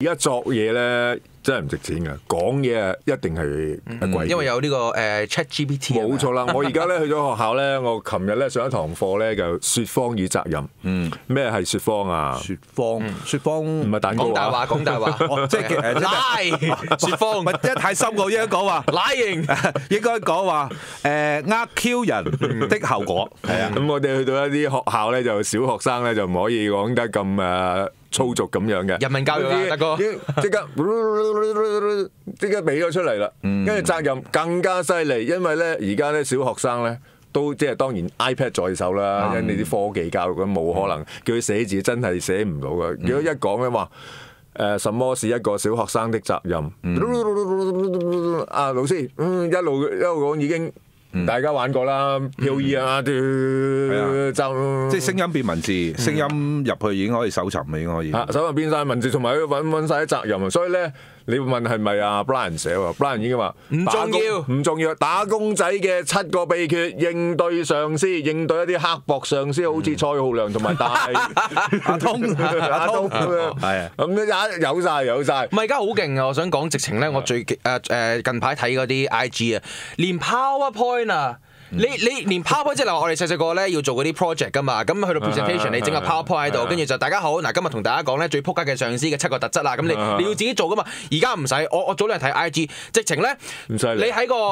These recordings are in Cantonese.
而家作嘢咧真係唔值錢㗎，講嘢啊一定係貴。 因為有呢個ChatGPT。 冇錯啦！我而家咧去咗學校咧，我琴日咧上一堂課咧就説謊與責任。咩係説謊啊？ 説謊唔係蛋糕啊！ 講大話， 即係 lie 説謊， 唔係真係太深奧，應該講話 lying， 應該講話Q 人的後果係啊。 咁我哋去到一啲學校咧，就小學生咧就唔可以講得咁粗俗咁樣嘅。 人民教育啊，大哥即刻俾咗出嚟啦。跟住責任更加犀利，因為咧而家咧小學生咧都即係當然 iPad 在手啦，因為你啲科技教育咁冇可能叫佢寫字，真係寫唔到嘅。如果一講咧話什麼是一個小學生的責任？老師一路講已經。大家玩過啦，POE 啊，就即係聲音變文字，聲音入去已經可以搜尋啦，已經可以。 搜尋變晒文字，同埋佢揾晒啲責任啊！所以咧，你會問係咪啊 Brian 寫喎 ？Brian 已經話唔重要，打工仔嘅7個秘訣，應對上司，應對一啲刻薄上司，好似蔡浩良同埋阿通係啊，咁有晒。 唔係而家好勁啊！我想講直情咧，我最近排睇嗰啲 IG 啊，連 PowerPoint。你連 PowerPoint 即係話我哋細細個咧要做嗰啲 project 噶嘛，咁去到 presentation 你整個 PowerPoint 喺度，跟住就大家好嗱，今日同大家講咧最撲街嘅上司嘅7個特質啦，咁你要自己做噶嘛，而家唔使，我早兩日睇 IG， 直情咧你喺個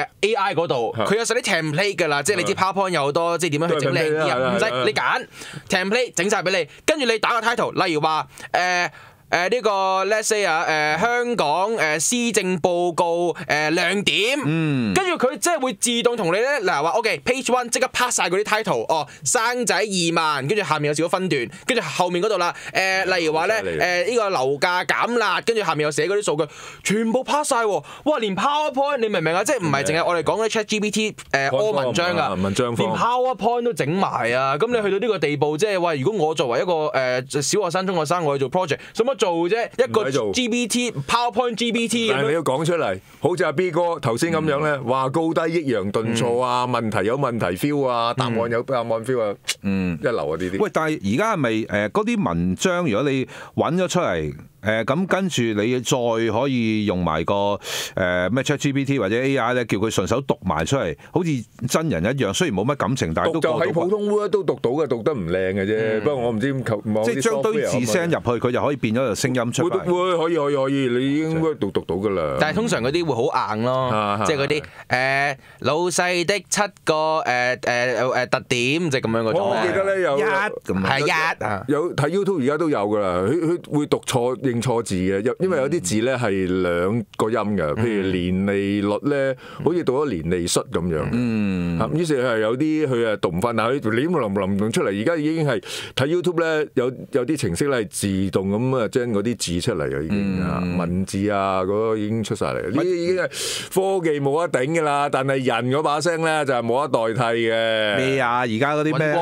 AI 嗰度，佢有晒啲 template 㗎啦，即係你知 PowerPoint 有好多即係點樣去整靚啲，唔使你揀 template 整晒俾你，跟住你打個 title， 例如話呢個 let's say 香港施政報告亮點，跟住佢即係會自動同你咧嗱話 OK page 1即刻 pass 晒嗰啲 title， 生仔2萬，跟住下面有少少分段，跟住後面嗰度啦例如話咧呢個樓價減辣，跟住下面又寫嗰啲數據，全部 pass 晒喎，哇！連 PowerPoint 你明唔明啊？即係唔係淨係我哋講嘅 ChatGPT 柯文章啊，連 PowerPoint 都整埋啊！咁你去到呢個地步，即係話如果我作為一個小學生、中學生，我去做 project，使乜做啫？一個 GPT PowerPoint GPT 咁樣， 你要講出嚟，好似阿 B 哥頭先咁樣咧，話高低抑揚頓挫啊，問題有問題 feel 啊，答案有答案 feel 啊，一流啊呢啲。 喂，但係而家係咪嗰啲文章，如果你揾咗出嚟？咁跟住你再可以用埋個咩 ChatGPT 或者 AI 咧，叫佢順手讀埋出嚟，好似真人一樣。雖然冇乜感情，但係都就喺普通 Word 都讀到嘅，讀得唔靚嘅啫。不過我唔知即係將堆字聲入去，佢就可以變咗個聲音出嚟。 會可以，你應該讀到㗎啦。 但係通常嗰啲會好硬咯，即係嗰啲老細的7個特點，即係咁樣嗰種。 我記得咧有有睇 YouTube 而家都有㗎啦，佢會讀錯。認錯字嘅，因為有啲字咧係2個音嘅，譬如年利率咧，好似讀咗年利率咁樣。於是係有啲佢讀唔翻，但係佢唸出嚟。而家已經係睇 YouTube 咧，有啲程式咧係自動咁將嗰啲字出嚟嘅，已經文字啊嗰個已經出晒嚟。呢啲已經係科技冇得頂㗎啦，但係人嗰把聲咧就係冇得代替嘅。 咩啊？而家嗰啲咩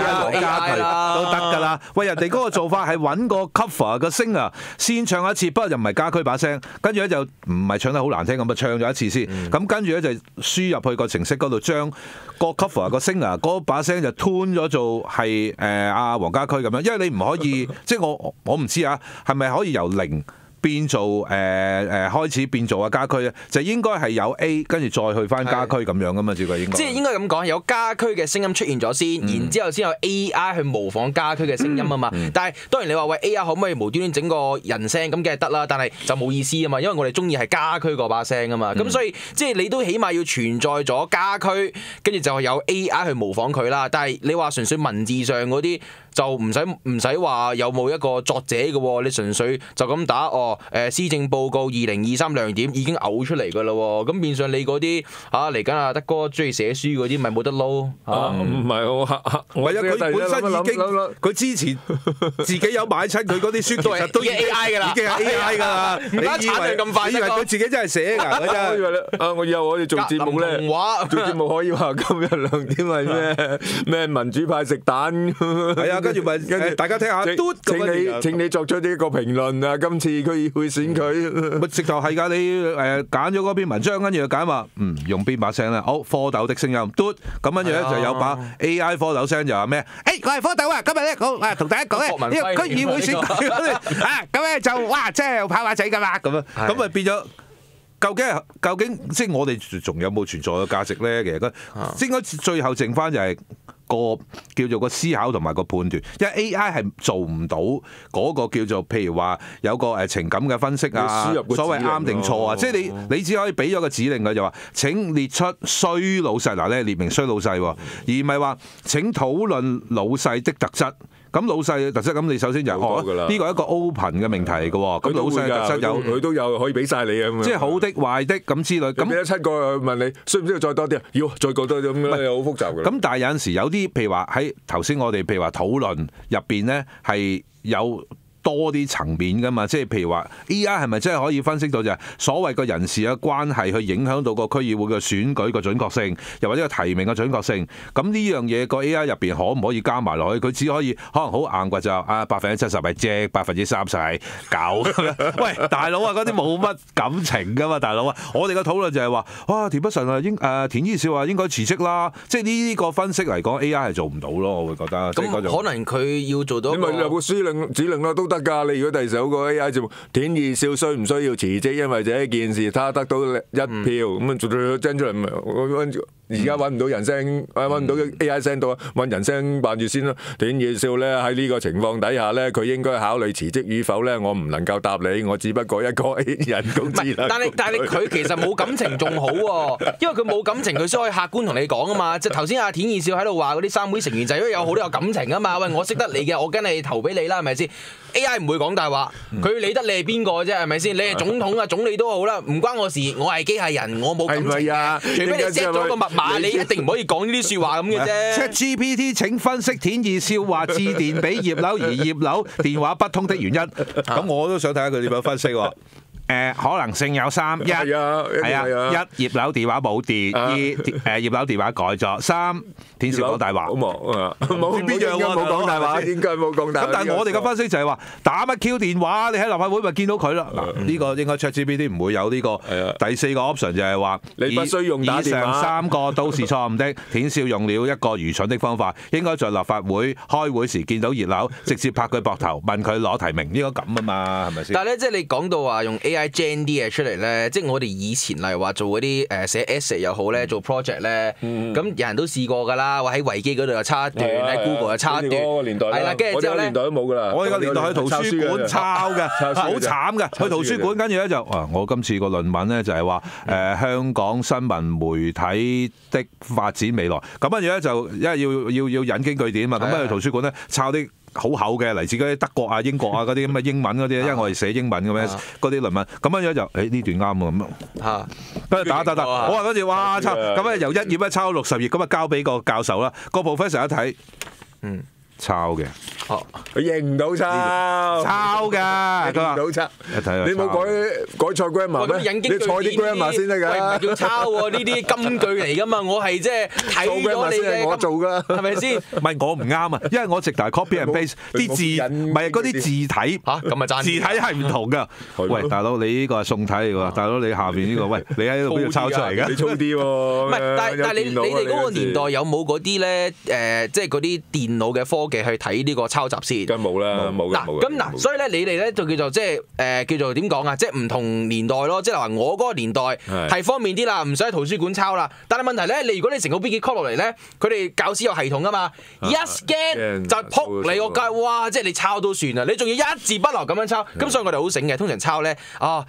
AI 都得㗎啦。喂，人哋嗰個做法係揾個 cover 個聲啊。先唱一次，不過又唔係家駒把聲，跟住咧就唔係唱得好難聽咁啊，唱咗一次先。咁跟住咧就輸入去個程式嗰度，將個 cover 個聲啊，嗰把聲就 tune 咗做係阿黃家駒咁樣，因為你唔可以，即係我唔知啊，係咪可以由0變做開始變做家駒咧，就應該係有 A 跟住再去翻家駒咁樣噶嘛，照佢應該。 即係應該咁講，有家駒嘅聲音出現咗先，然之後先有 AI 去模仿家駒嘅聲音啊嘛。但係當然你話喂 AI 可唔可以無端端整個人聲咁梗係得啦，但係就冇意思啊嘛，因為我哋中意係家駒嗰把聲啊嘛。咁所以即係你都起碼要存在咗家駒，跟住就有 AI 去模仿佢啦。但係你話純粹文字上嗰啲就唔使話有冇一個作者嘅喎，你純粹就咁打施政報告2023亮點已經嘔出嚟㗎啦喎，咁變相你嗰啲嚟緊阿德哥中意寫書嗰啲咪冇得撈唔係我佢本身已經佢之前自己有買親佢嗰啲書，其實都已經 AI 㗎啦，已經係 AI 㗎啦。 唔得產量咁快， 以為佢自己真係寫㗎？ 我以後我哋做節目咧，做節目可以話今日亮點係咩民主派食蛋？係啊，跟住大家聽下， 請你作出呢個評論啊！今次區議會選舉。 咪直頭係㗎，你揀咗嗰篇文章，跟住就揀話用邊把聲咧？好，蝌蚪的聲音嘟，咁跟住咧就有把 AI 蝌蚪聲就話咩？我係蝌蚪啊！今日咧同大家講咧呢個區議會選舉啊，咁咧就哇，即係跑馬仔㗎啦咁樣，咁咪變咗。究竟即係我哋仲有冇存在嘅價值咧？其實應該最後剩翻就係個叫做個思考同埋個判斷，因為 AI 係做唔到嗰個叫做譬如話有個情感嘅分析啊，所謂啱定錯啊，即係你只可以俾咗個指令佢就話請列出衰老細，嗱咧列明衰老細，而唔係話請討論老細的特質。咁老細嘅特質，咁你首先就呢個係一個 open 嘅命題嚟嘅喎。咁老細嘅特質佢都有可以俾晒你嘅， 即係好的、壞的咁之類。咁俾咗7個問你，需唔需要再多啲啊？要再過多啲咁樣，好複雜嘅。 咁但係有陣時有啲譬如話喺頭先我哋譬如話討論入邊咧係有多啲層面㗎嘛，即係譬如話 AI 係咪真係可以分析到就係所謂個人事嘅關係去影響到個區議會嘅選舉個準確性，又或者個提名嘅準確性？咁呢樣嘢個 AI 入邊可唔可以加埋落去？佢只可以可能好硬掘就70%係正，30%係狗。喂，大佬啊，嗰啲冇乜感情㗎嘛，大佬啊，我哋嘅討論就係話，哇，田北辰啊，田依少啊應該辭職啦，即係呢個分析嚟講 AI 係做唔到咯，我會覺得。 咁可能佢要做到你咪有個指令咯，都得㗎。你如果第時有個 AI 節目，田依少需唔需要辭職？因為這一件事，他得到1票，咁啊，將出嚟而家揾唔到人聲，揾唔到 AI 聲到，揾人聲辦住先啦。田依少咧喺呢個情況底下咧，佢應該考慮辭職與否咧？我唔能夠答你，我只不過一個人工智能。 但係佢其實冇感情仲好喎，因為佢冇感情，佢先可以客觀同你講啊嘛。即係頭先阿田依少喺度話嗰啲三會成員就係因為有好多有感情啊嘛。喂，我識得你嘅，我梗係投俾你啦，係咪先 ？AI 唔會講大話，佢理得你係邊個啫，係咪先？你係總統啊、總理都好啦，唔關我事，我係機械人，我冇感情嘅。除非你 set 咗個密碼，你一定唔可以講呢啲説話咁嘅啫。 ChatGPT 請分析田依少話致電俾葉劉而葉劉電話不通的原因。咁我都想睇下佢點樣分析喎。可能性有3：1係啊，1葉劉電話冇電，2葉劉電話改咗，3田少講大話。 冇邊樣喎？冇講大話，應該冇講大話。 咁但係我哋嘅分析就係話打乜 Q 電話？你喺立法會咪見到佢啦？嗱，呢個應該 ChatGPT 唔會有呢個。第4個 option 就係話你不需用打電話。以上3個都是錯誤的。田少用了一個愚蠢的方法，應該在立法會開會時見到葉劉，直接拍佢膊頭問佢攞提名，應該咁啊嘛，係咪先？ 但係咧，即係你講到話用 AI gen 啲嘢出嚟咧，即係我哋以前例如話做嗰啲寫 essay 又好咧，做 project 咧，咁人人都試過㗎啦。話喺維基嗰度又抄一段，喺 Google 又抄一段，係啦，跟住之後咧， 年代都冇㗎啦。我哋個年代去圖書館抄嘅，好慘嘅。去圖書館跟住咧就我今次個論文咧就係話香港新聞媒體的發展未來。咁跟住咧就因為要引經據典嘛，咁去圖書館咧抄啲好厚嘅嚟自嗰啲德國啊、英國啊嗰啲咁嘅英文嗰啲，因為我哋寫英文嘅咩嗰啲論文，咁樣就呢段啱喎咁，跟住打，我話嗰時哇抄，咁啊由1頁咧抄到60頁，咁啊交俾個教授啦，個 professor 一睇，抄嘅，佢認唔到抄㗎， 認唔到抄，你冇改錯 grammar 咩？你錯啲 grammar 先得㗎。 喂，唔係叫抄喎，呢啲金句嚟㗎嘛，我係即係睇咗你嘅， 我做㗎， 係咪先？ 唔係我唔啱啊，因為我直頭 copy and paste 啲字，唔係嗰啲字體咁啊， 字體係唔同㗎。喂，大佬你呢個係宋體嚟㗎，大佬你下邊呢個，喂你喺度邊度抄出嚟㗎？ 你粗啲喎。唔係，但係你哋嗰個年代有冇嗰啲咧？即係嗰啲電腦嘅科技去睇呢個抄襲先？ 梗冇啦，冇㗎。 咁所以咧，你哋咧就叫做即係叫做點講啊？即係唔同年代咯。即係話我嗰個年代係方便啲啦，唔使喺圖書館抄啦。但係問題咧，你如果你成個 wiki copy 落嚟咧，佢哋教師有系統㗎嘛，一 scan 就撲你個街，哇！即係你抄都算啦，你仲要一字不漏咁樣抄。咁所以我哋好醒嘅，通常抄咧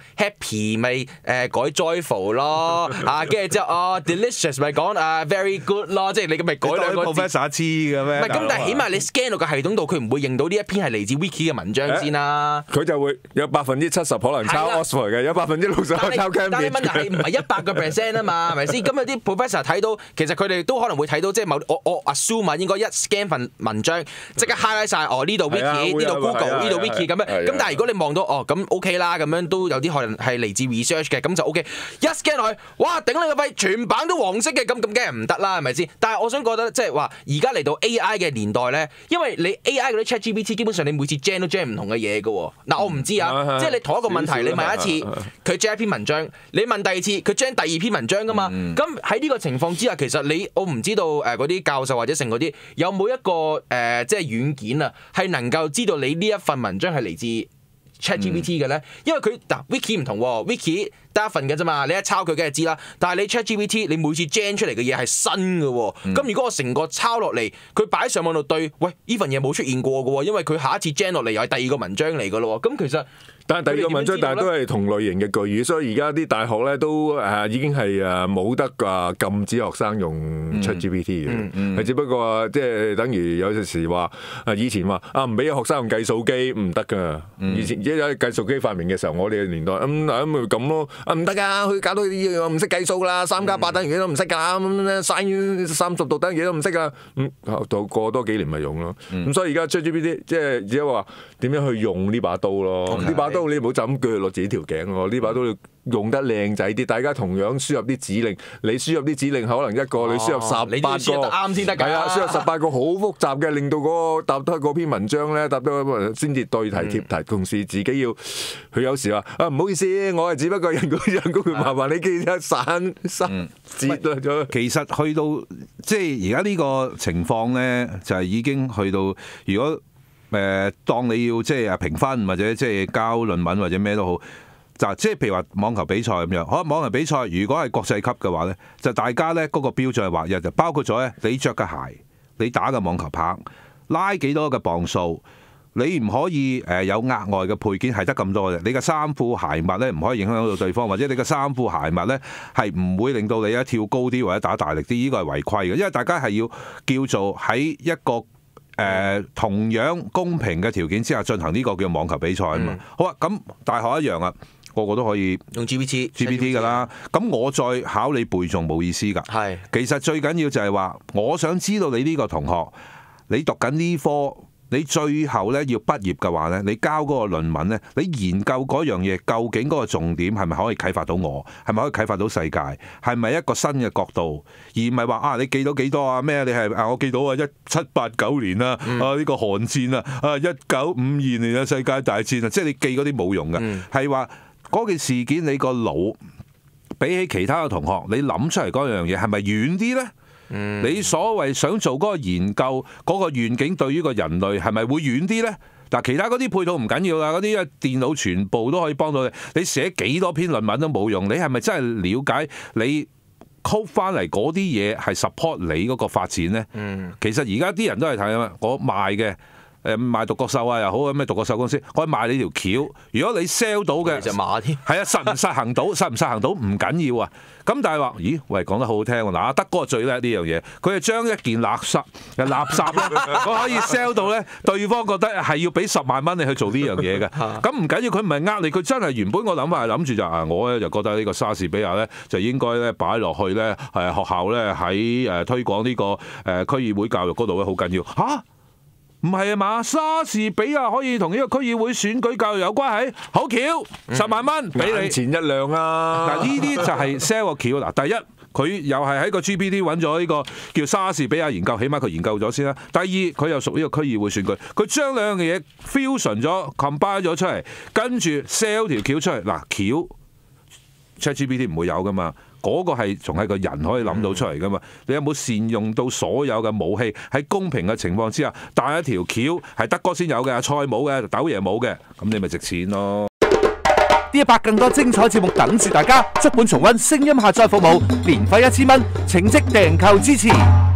happy 咪改 joyful 咯，跟住之後delicious 咪講very good 咯，即係你咁咪改兩個字。 professor 知嘅咩？ 唔係咁，但係起碼你 scan 到個系統度，佢唔會認到呢一篇係嚟自 wiki 嘅文章先啦。 佢就會有70%可能抄 Oxford 嘅，有60%抄 Cambridge。 但係問題係唔係100% 啊嘛？係咪先？咁有啲 professor 睇到，其實佢哋都可能會睇到，即係我 assume 應該一 scan 份文章，即刻 highlight 曬呢度 wiki，呢度 Google，呢度 wiki 咁樣。咁但係如果你望到咁 OK 啦，咁樣都有啲可能係嚟自 research 嘅，咁就 OK。一 scan 落去，哇！頂你個肺，全版都黃色嘅，咁梗係唔得啦，係咪先？但係我想覺得即係話，而家嚟到 AI 嘅年代咧， 因為你 AI 嗰啲 ChatGPT 基本上你每次 gen 都 gen 唔同嘅嘢嘅喎。嗱，我唔知啊，即係你同一個問題你問一次，佢 gen 一篇文章，你問第二次，佢 gen 第二篇文章噶嘛。咁喺呢個情況之下，其實我唔知道嗰啲教授或者成嗰啲有冇一個即係軟件啊，係能夠知道你呢一份文章係嚟自 ChatGPT 嘅咧，因為佢嗱 Wiki 唔同喎，Wiki 得一份嘅啫嘛，你一抄佢梗係知啦。但係你 ChatGPT 你每次 gen 出嚟嘅嘢係新嘅喎，咁如果我成個抄落嚟，佢擺上網度對，喂呢份嘢冇出現過嘅喎，因為佢下一次 gen 落嚟又係第二個文章嚟嘅咯喎，咁其實。 但係第二個文章，但係都係同類型嘅句語，所以而家啲大學咧都已經係冇得禁止學生用 ChatGPT 嘅，係只不過即係等於有陣時話以前話唔俾學生用計數機唔得㗎，以前有計數機發明嘅時候，我哋嘅年代咁咪咁咯，唔得㗎，佢搞到啲唔識計數啦，3+8等於幾都唔識㗎，咁sin 30度等於幾都唔識㗎，到過多幾年咪用咯，咁所以而家 ChatGPT 即係只係話點樣去用呢把刀咯，呢把刀你唔好就咁鋸落自己條頸喎，呢把刀要用得靚仔啲，大家同樣輸入啲指令，你輸入啲指令可能一個，你輸入18個， 你都要輸入得啱先得㗎。 係啊，輸入18個好複雜嘅，令到嗰個答得嗰篇文章咧，答得先至對題貼題，同時自己要佢有時話唔好意思，我係只不過人工，麻煩你記得散節啦。 其實去到即係而家呢個情況咧，就係已經去到如果。當你要即係評分或者即係交論文或者咩都好，就即係譬如話網球比賽咁樣。好，網球比賽如果係國際級嘅話咧，就大家咧嗰個標準係劃一，就包括咗咧你着嘅鞋、你打嘅網球拍、拉幾多嘅磅數，你唔可以有額外嘅配件係得咁多嘅。你嘅衫褲鞋襪咧唔可以影響到對方，或者你嘅衫褲鞋襪咧係唔會令到你跳高啲或者打大力啲，呢個係違規嘅，因為大家係要叫做喺一個同樣公平嘅條件之下進行呢個叫網球比賽啊嘛。好啊，咁大學一樣啊，個個都可以用 GPT 㗎啦。咁我再考你背誦冇意思㗎。係，其實最緊要就係話，我想知道你呢個同學，你讀緊呢科。你最後咧要畢業嘅話咧，你交嗰個論文咧，你研究嗰樣嘢究竟嗰個重點係咪可以啟發到我？係咪可以啟發到世界？係咪一個新嘅角度？而唔係話你記到幾多啊？咩？你係我記到1789年啦，呢個韓戰啊，1952年嘅世界大戰啊，即係你記嗰啲冇用嘅，係話嗰件事件你個腦比起其他嘅同學，你諗出嚟嗰樣嘢係咪遠啲咧？你所謂想做嗰個研究嗰個願景對於個人類係咪會遠啲呢？嗱，其他嗰啲配套唔緊要啦，嗰啲電腦全部都可以幫到你。你寫幾多篇論文都冇用，你係咪真係了解你 code 翻嚟嗰啲嘢係 support 你嗰個發展呢？其實而家啲人都係睇啊嘛，我賣嘅。賣獨角獸啊又好，咩獨角獸公司可以賣你條橋。如果你 sell 到嘅， 隻馬添。係啊，實唔實行到，實唔實行到唔緊要啊。咁但係話，咦？喂，講得好好聽喎。嗱，德哥最叻呢樣嘢，佢係將一件垃圾咧，佢可以 sell 到咧，對方覺得係要俾10萬蚊你去做呢樣嘢嘅。咁唔緊要，佢唔係呃你，佢真係原本個諗法係諗住就我咧就覺得呢個莎士比亞咧就應該咧擺落去咧學校咧喺推廣呢個區議會教育嗰度咧好緊要嚇。唔係啊嘛，莎士比亞可以同呢個區議會選舉教育有關係，好橋，10萬蚊俾你錢一兩啊！嗱，呢啲就係 sell 個橋嗱。第一，佢又係喺個 GPT 揾咗呢個叫莎士比亞研究，起碼佢研究咗先啦。第二，佢又屬呢個區議會選舉，佢將兩樣嘢 fusion 咗 combine 咗出嚟，跟住 sell 條橋出嚟。嗱，橋 ChatGPT 唔會有噶嘛。嗰個係仲係個人可以諗到出嚟噶嘛？你有冇善用到所有嘅武器喺公平嘅情況之下，帶一條橋係德哥先有嘅，蔡冇嘅，斗爺冇嘅，咁你咪值錢咯！D100更多精彩節目等住大家，足本重溫聲音下載服務，年費1000蚊，請即訂購支持。